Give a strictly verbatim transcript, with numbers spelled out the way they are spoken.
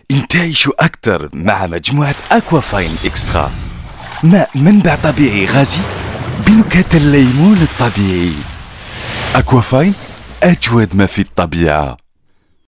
انتعشوا أكثر مع مجموعة أكوافاين إكسترا، ماء منبع طبيعي غازي بنكهة الليمون الطبيعي. أكوافاين أجود ما في الطبيعة.